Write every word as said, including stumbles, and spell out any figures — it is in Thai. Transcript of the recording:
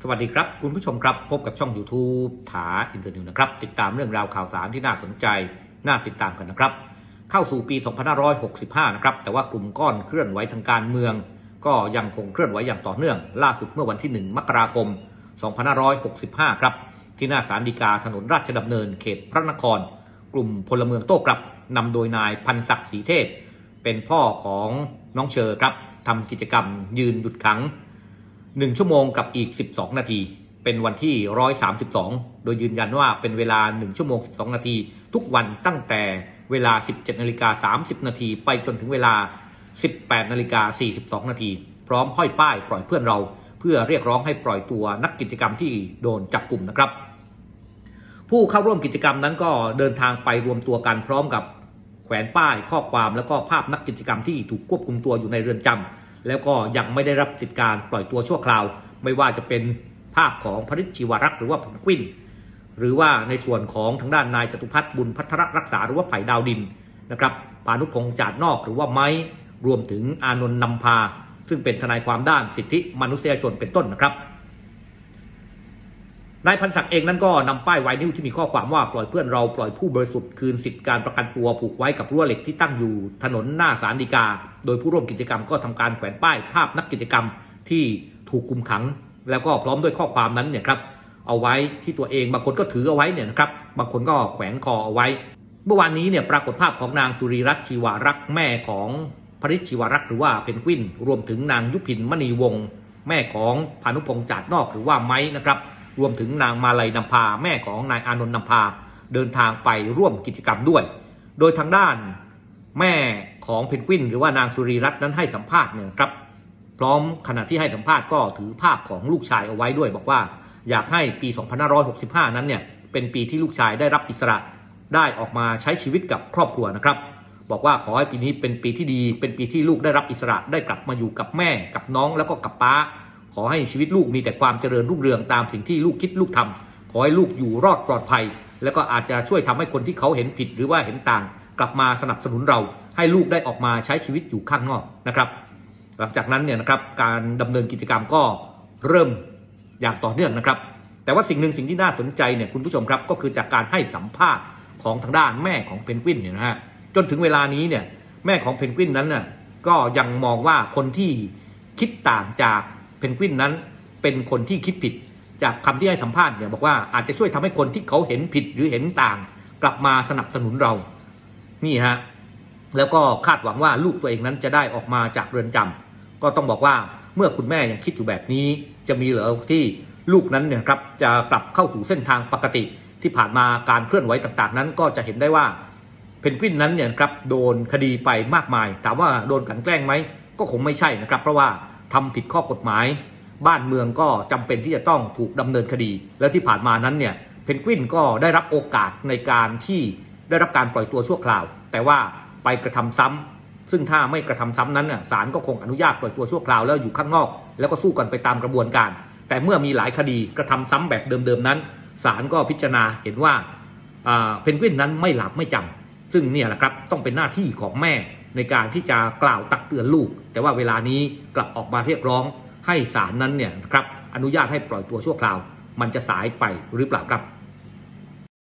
สวัสดีครับคุณผู้ชมครับพบกับช่อง YouTube ถาอินเตอร์นิวนะครับติดตามเรื่องราวข่าวสารที่น่าสนใจน่าติดตามกันนะครับเข้าสู่ปี สองพันห้าร้อยหกสิบห้า นะครับแต่ว่ากลุ่มก้อนเคลื่อนไหวทางการเมืองก็ยังคงเคลื่อนไหวอย่างต่อเนื่องล่าสุดเมื่อวันที่ หนึ่ง มกราคม สองพันห้าร้อยหกสิบห้า ครับที่หน้าศาลฎีกาถนนราชดำเนินเขตพระนครกลุ่มพลเมืองโต้กลับนำโดยนายพันศักดิ์ศรีเทพเป็นพ่อของน้องเชอครับทำกิจกรรมยืนหยุดขังหนึ่งชั่วโมงกับอีกสิบสองนาทีเป็นวันที่หนึ่งร้อยสามสิบสองโดยยืนยันว่าเป็นเวลาหนึ่งชั่วโมงสิบสองนาทีทุกวันตั้งแต่เวลา สิบเจ็ดนาฬิกาสามสิบนาทีไปจนถึงเวลา สิบแปดนาฬิกาสี่สิบสองนาทีพร้อมห้อยป้ายปล่อยเพื่อนเราเพื่อเรียกร้องให้ปล่อยตัวนักกิจกรรมที่โดนจับกลุ่มนะครับผู้เข้าร่วมกิจกรรมนั้นก็เดินทางไปรวมตัวกันพร้อมกับแขวนป้ายข้อความแล้วก็ภาพนักกิจกรรมที่ถูกควบคุมตัวอยู่ในเรือนจำแล้วก็ยังไม่ได้รับสิทธิการปล่อยตัวชั่วคราวไม่ว่าจะเป็นภาพของพริชชีวรักษ์หรือว่าเพนกวินหรือว่าในส่วนของทางด้านนายจตุพัฒน์บุญพัทรรักษาหรือว่าไผ่ดาวดินนะครับพานุพงษ์จาดนอกหรือว่าไม้รวมถึงอานนท์นำพาซึ่งเป็นทนายความด้านสิทธิมนุษยชนเป็นต้นนะครับนายพันศักดิ์เองนั้นก็นำป้ายไวนิลที่มีข้อความว่าปล่อยเพื่อนเราปล่อยผู้บริสุทธิ์คืนสิทธิการประกันตัวผูกไว้กับรั้วเหล็กที่ตั้งอยู่ถนนหน้าศาลฎีกาโดยผู้ร่วมกิจกรรมก็ทำการแขวนป้ายภาพนักกิจกรรมที่ถูกคุมขังแล้วก็พร้อมด้วยข้อความนั้นเนี่ยครับเอาไว้ที่ตัวเองบางคนก็ถือเอาไว้เนี่ยนะครับบางคนก็แขวนคอเอาไว้เมื่อวานนี้เนี่ยปรากฏภาพของนางสุรีรัตน์ชีวารักษ์แม่ของพริชชีวรักษ์หรือว่าเพนกวินรวมถึงนางยุพินมณีวงศ์แม่ของพานุพงษ์จาดนอกหรือว่าไม้นะครับรวมถึงนางมาลัยนำพาแม่ของนายอานนท์นำพาเดินทางไปร่วมกิจกรรมด้วยโดยทางด้านแม่ของเพนกวินหรือว่านางสุรีรัตน์นั้นให้สัมภาษณ์เนี่ยครับพร้อมขณะที่ให้สัมภาษณ์ก็ถือภาพของลูกชายเอาไว้ด้วยบอกว่าอยากให้ปี สองพันห้าร้อยหกสิบห้า นั้นเนี่ยเป็นปีที่ลูกชายได้รับอิสระได้ออกมาใช้ชีวิตกับครอบครัวนะครับบอกว่าขอให้ปีนี้เป็นปีที่ดีเป็นปีที่ลูกได้รับอิสระได้กลับมาอยู่กับแม่กับน้องแล้วก็กับป้าขอให้ชีวิตลูกมีแต่ความเจริญรุ่งเรืองตามสิ่งที่ลูกคิดลูกทำขอให้ลูกอยู่รอดปลอดภัยแล้วก็อาจจะช่วยทำให้คนที่เขาเห็นผิดหรือว่าเห็นต่างกลับมาสนับสนุนเราให้ลูกได้ออกมาใช้ชีวิตอยู่ข้างนอกนะครับหลังจากนั้นเนี่ยนะครับการดำเนินกิจกรรมก็เริ่มอย่างต่อเนื่องนะครับแต่ว่าสิ่งหนึ่งสิ่งที่น่าสนใจเนี่ยคุณผู้ชมครับก็คือจากการให้สัมภาษณ์ของทางด้านแม่ของเพนกวินเนี่ยนะฮะจนถึงเวลานี้เนี่ยแม่ของเพนกวินนั้นน่ะก็ยังมองว่าคนที่คิดต่างจากเพนกวินนั้นเป็นคนที่คิดผิดจากคำที่ให้สัมภาษณ์เนี่ยบอกว่าอาจจะช่วยทำให้คนที่เขาเห็นผิดหรือเห็นต่างกลับมาสนับสนุนเรานี่ฮะแล้วก็คาดหวังว่าลูกตัวเองนั้นจะได้ออกมาจากเรือนจำก็ต้องบอกว่าเมื่อคุณแม่ยังคิดอยู่แบบนี้จะมีเหรอที่ลูกนั้นเนี่ยครับจะกลับเข้าสู่เส้นทางปกติที่ผ่านมาการเคลื่อนไหวต่างๆนั้นก็จะเห็นได้ว่าเพนกวินนั้นเนี่ยครับโดนคดีไปมากมายถามว่าโดนกลั่นแกล้งไหมก็คงไม่ใช่นะครับเพราะว่าทำผิดข้อกฎหมายบ้านเมืองก็จำเป็นที่จะต้องถูกดำเนินคดีแล้วที่ผ่านมานั้นเนี่ยเพนกวินก็ได้รับโอกาสในการที่ได้รับการปล่อยตัวชั่วคราวแต่ว่าไปกระทำซ้ำซึ่งถ้าไม่กระทำซ้ำนั้นน่ะศาลก็คงอนุญาตปล่อยตัวชั่วคราวแล้วอยู่ข้างนอกแล้วก็สู้กันไปตามกระบวนการแต่เมื่อมีหลายคดีกระทำซ้ำแบบเดิมๆนั้นศาลก็พิจารณาเห็นว่าเพนกวินนั้นไม่หลับไม่จำซึ่งเนี่ยแหละครับต้องเป็นหน้าที่ของแม่ในการที่จะกล่าวตักเตือนลูกแต่ว่าเวลานี้กลับออกมาเรียกร้องให้ศาลนั้นเนี่ยครับอนุญาตให้ปล่อยตัวชั่วคราวมันจะสายไปหรือเปล่าครับ